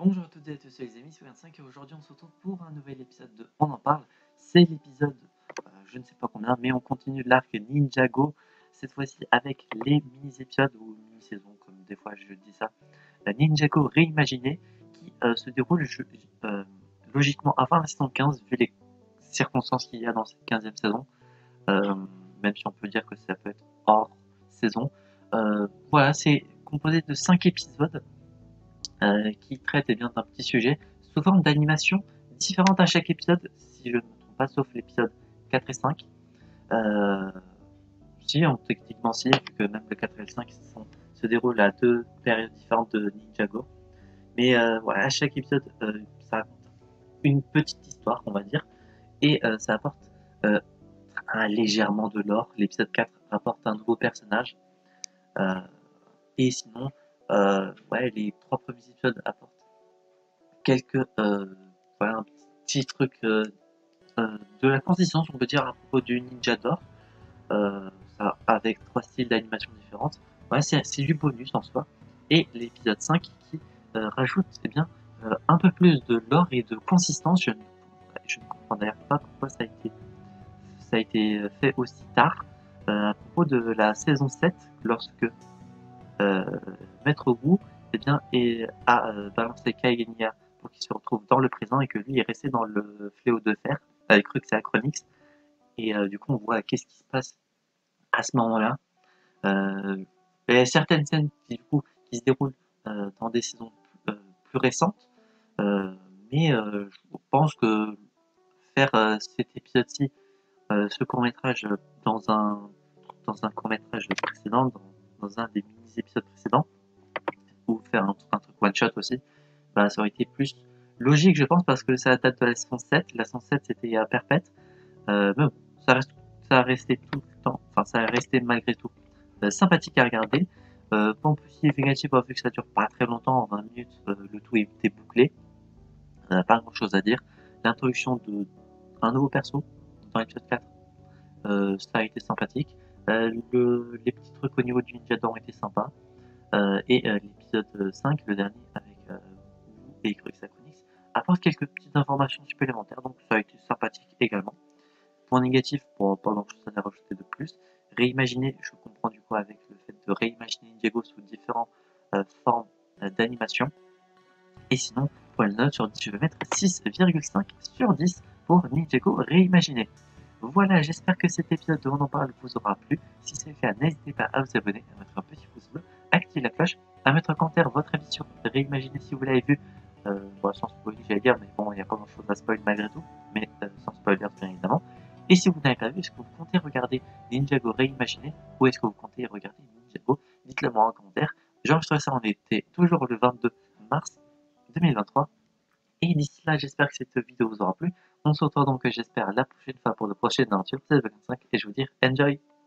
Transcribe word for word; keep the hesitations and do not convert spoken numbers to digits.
Bonjour à toutes et à tous, les amis, c'est vingt-cinq et aujourd'hui on se retrouve pour un nouvel épisode de On en parle. C'est l'épisode, euh, je ne sais pas combien, mais on continue l'arc Ninjago, cette fois-ci avec les mini-épisodes ou mini-saisons, comme des fois je dis ça. La Ninjago réimaginée qui euh, se déroule je, euh, logiquement avant la saison quinze, vu les circonstances qu'il y a dans cette quinzième saison, euh, même si on peut dire que ça peut être hors saison. Euh, voilà, c'est composé de cinq épisodes. Euh, qui traite eh bien, d'un petit sujet sous forme d'animation différente à chaque épisode, si je ne me trompe pas, sauf l'épisode quatre et cinq. Euh, si, on, techniquement si, vu que même le quatre et le cinq sont, se déroulent à deux périodes différentes de Ninjago. Mais euh, voilà, à chaque épisode, euh, ça raconte une petite histoire, on va dire, et euh, ça apporte euh, un, légèrement de lore. L'épisode quatre rapporte un nouveau personnage. Euh, et sinon, euh, ouais, les trois premiers épisodes apportent quelques euh, voilà, un petit truc euh, euh, de la consistance, on peut dire, à propos du Ninja d'or, euh, ça, avec trois styles d'animation différentes. Ouais, c'est du bonus en soi. Et l'épisode cinq qui euh, rajoute eh bien, euh, un peu plus de lore et de consistance. Je ne, je ne comprends d'ailleurs pas pourquoi ça a été, ça a été fait aussi tard. Euh, à propos de la saison sept, lorsque euh, Maître Wu eh bien, est, a euh, balancé Kaegenya pour qu'il se retrouve dans le présent et que lui est resté dans le fléau de fer avec Rux et Acronix. Et euh, du coup, on voit qu'est-ce qui se passe à ce moment-là. Euh, il y a certaines scènes qui, du coup, qui se déroulent euh, dans des saisons plus, euh, plus récentes, euh, mais euh, je pense que faire euh, cet épisode-ci, euh, ce court-métrage, dans un, dans un court-métrage précédent, dans, dans un des mini-épisodes précédents, ou faire un, un truc one-shot aussi, bah, ça aurait été plus logique, je pense, parce que ça date de la saison sept. La saison sept, c'était à Perpète. Euh, mais bon, ça, reste, ça a resté tout le temps, enfin, ça a resté malgré tout euh, sympathique à regarder. Euh, point positif et négatif, bah, vu que ça dure pas très longtemps, en vingt minutes, euh, le tout est, est bouclé. On n'a pas grand chose à dire. L'introduction d'un nouveau perso dans l'épisode quatre, euh, ça a été sympathique. Euh, le, les petits trucs au niveau du Ninja d'or ont été sympas. Euh, et euh, l'épisode cinq, le dernier, avec euh, Wu et Crux Acronix, apporte quelques petites informations supplémentaires, donc ça a été sympathique également. Point négatif, pour pas grand chose à rajouter de plus. Réimaginer, je comprends du coup avec le fait de réimaginer Ninjago sous différentes euh, formes euh, d'animation. Et sinon, pour une note sur dix, je vais mettre six virgule cinq sur dix pour Ninjago réimaginé. Voilà, j'espère que cet épisode de On en parle vous aura plu. Si c'est le cas, n'hésitez pas à vous abonner, à mettre un petit pouce bleu, activer la cloche, à mettre en commentaire votre avis sur Réimaginer si vous l'avez vu. Euh, bon, sans spoiler, j'allais dire, mais bon, il n'y a pas grand chose à spoiler malgré tout, mais euh, sans spoiler, bien évidemment. Et si vous n'avez pas vu, est-ce que vous comptez regarder Ninjago Réimaginé ou est-ce que vous comptez regarder Ninjago? Dites-le moi en commentaire. J'enregistre ça en été, toujours le vingt-deux mars deux mille vingt-trois. Et d'ici là, j'espère que cette vidéo vous aura plu. On se retrouve donc, j'espère, la prochaine fois pour de prochaines aventures. C'est vingt-cinq et je vous dis enjoy!